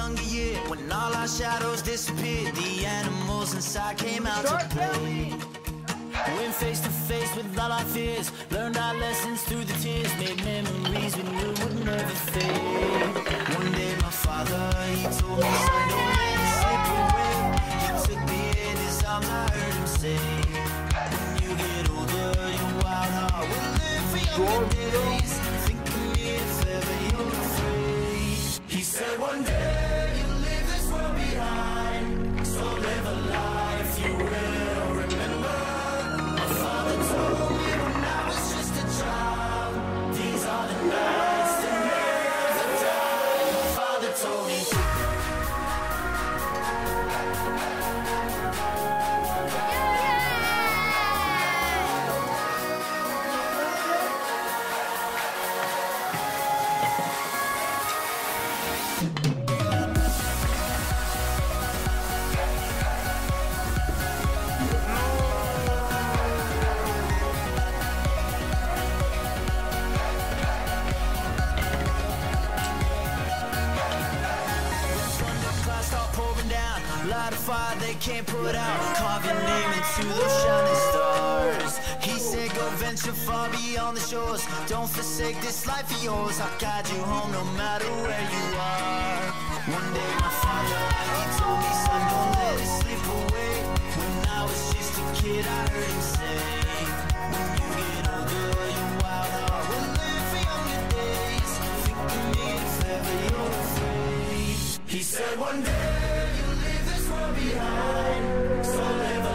younger year, when all our shadows disappeared, the animals inside came out to play. Went face to face with all our fears, learned our lessons through the tears, made memories we knew would never fade. One day my father, he told me, son, don't let it slip away. He took me in his arms, I heard him say, when you get older, your wild heart will live for younger days. Think of me if ever you're afraid. He said one day you'll leave this world behind, so live a life you will remember. My father told me when I was just a child, these are the nights that never die. My father told me. Light a fire they can't put out, carve your name into those shining stars. He said go venture far beyond the shores, don't forsake this life of yours. I'll guide you home no matter where you are. One day my father, he told me, son, don't let it slip away. When I was just a kid I heard him say, when you get older your wild heart will live for younger days. Think of me if ever you're afraid. He said one day behind, so live